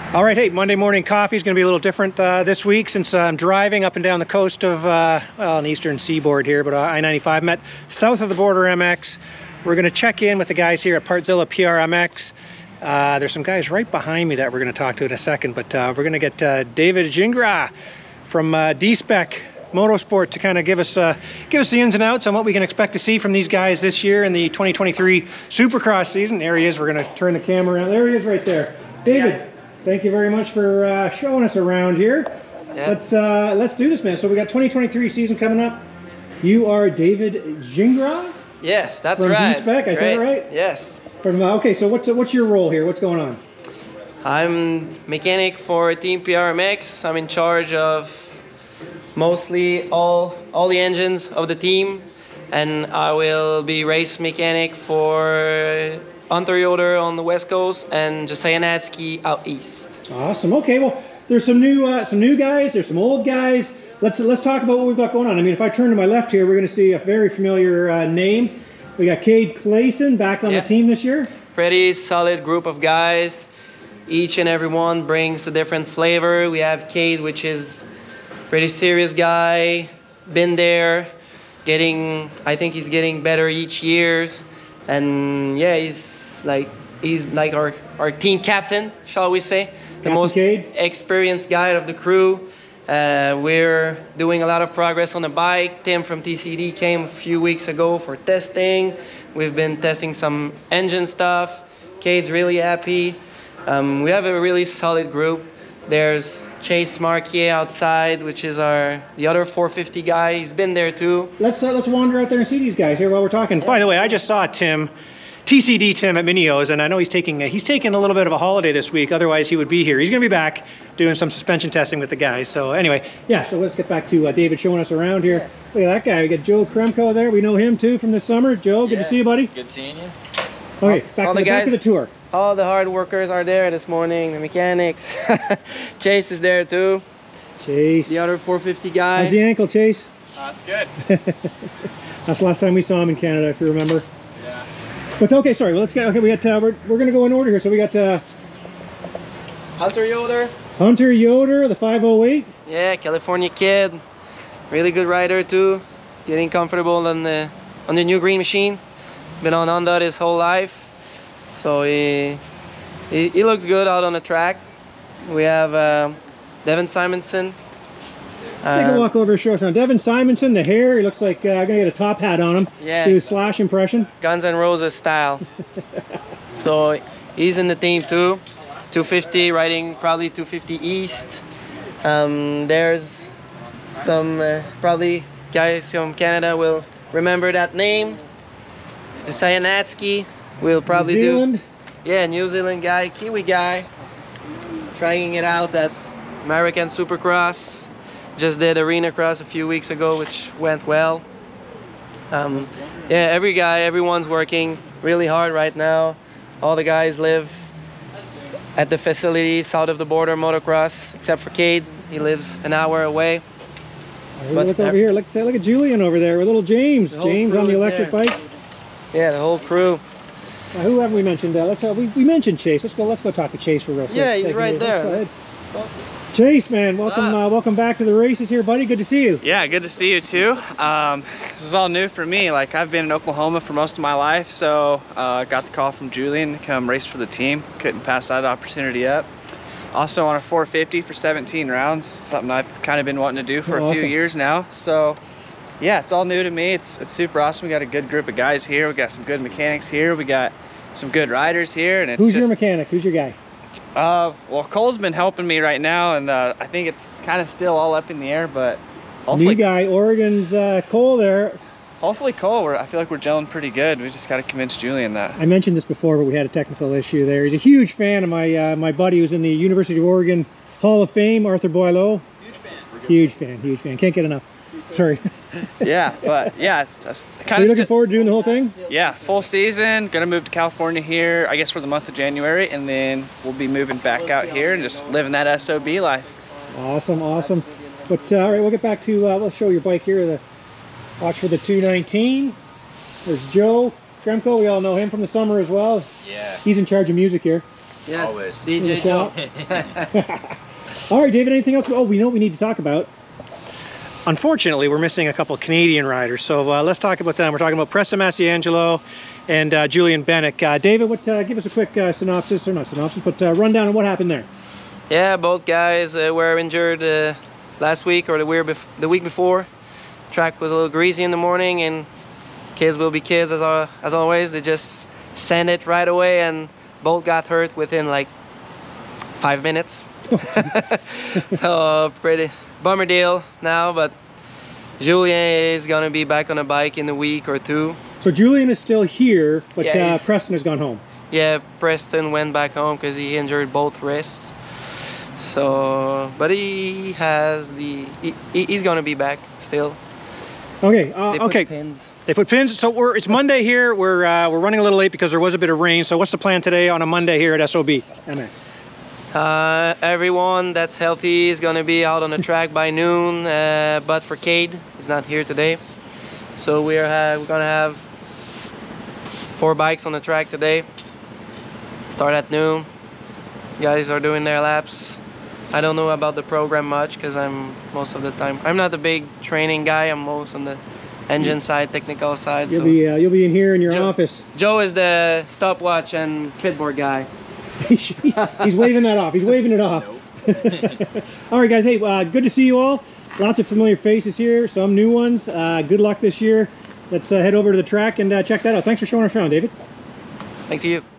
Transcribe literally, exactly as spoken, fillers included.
All right, hey, Monday morning coffee is going to be a little different uh, this week since uh, I'm driving up and down the coast of, uh, well, on the eastern seaboard here, but uh, I ninety-five. Met south of the border M X. We're going to check in with the guys here at Partzilla P R M X. Uh, there's some guys right behind me that we're going to talk to in a second, but uh, we're going to get uh, David Gingras from uh, D-Spec Motosport to kind of give us uh, give us the ins and outs on what we can expect to see from these guys this year in the twenty twenty-three Supercross season. There he is. We're going to turn the camera around. There he is right there. David. Yeah. Thank you very much for uh, showing us around here. Yeah. Let's uh, let's do this, man. So we got twenty twenty-three season coming up. You are David Gingras? Yes, that's from right. D-Spec, I said it right? Yes. From uh, okay, so what's uh, what's your role here? What's going on? I'm mechanic for Team P R M X. I'm in charge of mostly all all the engines of the team, and I will be race mechanic for Hunter Yoder on the west coast and Josiah Natsky out east. Awesome. Okay, well, there's some new uh, some new guys. There's some old guys. Let's let's talk about what we've got going on. I mean, if I turn to my left here, we're going to see a very familiar uh, name. We got Cade Clayson back on yeah. the team this year. Pretty solid group of guys. Each and every one brings a different flavor. We have Cade, which is pretty serious guy. Been there, getting. I think he's getting better each year, and yeah, he's. Like he's like our our team captain, shall we say, the Captain most Cade. experienced guy of the crew. Uh, we're doing a lot of progress on the bike. Tim from T C D came a few weeks ago for testing. We've been testing some engine stuff. Cade's really happy. Um, we have a really solid group. There's Chase Marquier outside, which is our the other four fifty guy. He's been there too. Let's uh, let's wander out there and see these guys here while we're talking. Yeah. By the way, I just saw Tim. T C D Tim at Minio's, and I know he's taking a, he's taking a little bit of a holiday this week. Otherwise, he would be here. He's going to be back doing some suspension testing with the guys. So anyway, yeah. So let's get back to uh, David showing us around here. Yeah. Look at that guy. We got Joe Kremko there. We know him too from this summer. Joe, good yeah. to see you, buddy. Good seeing you. Okay, back all to the, the guys, back to the tour. All the hard workers are there this morning. The mechanics. Chase is there too. Chase. The other four fifty guy. How's the ankle, Chase? Uh, it's good. That's the last time we saw him in Canada, if you remember. But okay, sorry. Well, let's get okay. We got uh, we're we're gonna go in order here. So we got uh, Hunter Yoder. Hunter Yoder, the five oh eight. Yeah, California kid, really good rider too. Getting comfortable on the on the new green machine. Been on Honda his whole life, so he he, he looks good out on the track. We have uh, Devin Simonson. Take a walk over and show us now. Devin Simonson, the hair, he looks like uh, gonna get a top hat on him. Yeah. Do his Slash impression. Guns N' Roses style. So he's in the team too. two fifty, riding probably two fifty East. Um, there's some uh, probably guys from Canada will remember that name. Josiah Natsky will probably New Zealand. do. Yeah, New Zealand guy, Kiwi guy. Trying it out at American Supercross. Just did arena cross a few weeks ago, which went well. Um, yeah, every guy, everyone's working really hard right now. All the guys live at the facility south of the border motocross, except for Cade. He lives an hour away. Hey, but look over here. Look, look at Julien over there with little James. James on the electric there. bike. Yeah, the whole crew. Uh, who have we mentioned? Uh, let's uh, we, we mentioned Chase. Let's go. Let's go talk to Chase for a real second. Yeah, he's right there. Chase, man, welcome uh, welcome back to the races here, buddy. Good to see you. Yeah, good to see you too. Um, this is all new for me. Like, I've been in Oklahoma for most of my life, so I uh, got the call from Julien to come race for the team. Couldn't pass that opportunity up. Also on a four fifty for seventeen rounds, something I've kind of been wanting to do for oh, a few awesome. years now. So yeah, it's all new to me. It's, it's super awesome. We got a good group of guys here. We got some good mechanics here. We got some good riders here. And it's Who's just, your mechanic? Who's your guy? Uh, well, Cole's been helping me right now, and uh, I think it's kind of still all up in the air, but hopefully... New guy, Oregon's uh, Cole there. Hopefully Cole, we're, I feel like we're gelling pretty good. We just got to convince Julien that. I mentioned this before, but we had a technical issue there. He's a huge fan of my uh, my buddy who's in the University of Oregon Hall of Fame, Arthur Boileau. Huge fan. Huge fan, huge fan. Can't get enough. Sorry. Yeah, but yeah. Just kind so of you're looking forward to doing the whole thing? Yeah, full season. Gonna move to California here, I guess, for the month of January, and then we'll be moving back out here and just living that S O B life. Awesome, awesome. But uh, all right, we'll get back to, uh, we'll show your bike here. The watch for the two nineteen. There's Joe Kremko. We all know him from the summer as well. Yeah. He's in charge of music here. Yes, Always. D J Joe. All right, David, anything else? Oh, we know what we need to talk about. Unfortunately, we're missing a couple of Canadian riders, so uh, let's talk about them. We're talking about Preston Masiangelo and uh, Julien Bennick. Uh, David, what? Uh, give us a quick uh, synopsis, or not synopsis, but uh, rundown on what happened there. Yeah, both guys uh, were injured uh, last week or the week, bef the week before. Track was a little greasy in the morning, and kids will be kids as, uh, as always. They just sent it right away, and both got hurt within like five minutes. So pretty bummer deal now, but Julien is gonna be back on a bike in a week or two. So Julien is still here, but Yeah, uh, Preston has gone home. Yeah, Preston went back home because he injured both wrists. So, but he has the he, he's gonna be back still. Okay. Uh, They put okay. pins. They put pins. So we're it's Monday here. We're uh, we're running a little late because there was a bit of rain. So what's the plan today on a Monday here at S O B M X? Uh, everyone that's healthy is gonna be out on the track by noon. Uh, but for Cade, he's not here today. So we're uh, we're gonna have four bikes on the track today. Start at noon. Guys are doing their laps. I don't know about the program much because I'm most of the time I'm not a big training guy. I'm most on the engine side, technical side. You'll so. be uh, you'll be in here in your Joe, office. Joe is the stopwatch and pitboard guy. He's waving that off. He's waving it off. All right, guys. Hey, uh, good to see you all. Lots of familiar faces here. Some new ones. Uh, good luck this year. Let's uh, head over to the track and uh, check that out. Thanks for showing us around, David. Thanks to you.